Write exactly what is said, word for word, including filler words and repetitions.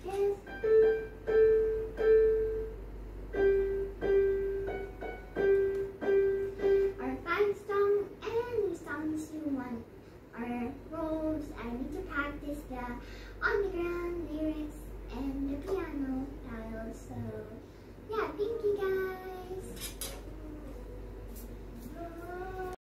Yes. Our five song, any songs you want. Our roles, I need to practice the on the ground lyrics and the piano tiles. So yeah, thank you guys.